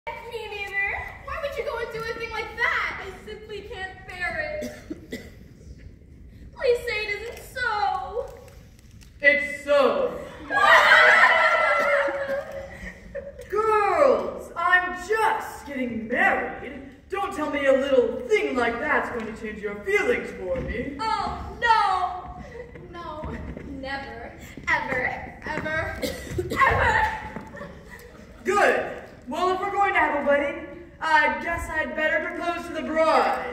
Me neither. Why would you go and do a thing like that? I simply can't bear it. Please say it isn't so. It's so. Girls, I'm just getting married. Don't tell me a little thing like that's going to change your feelings for me. Oh, no. No, never, ever, ever, ever. Good. Well, if we're going to have a wedding, I guess I'd better propose to the bride.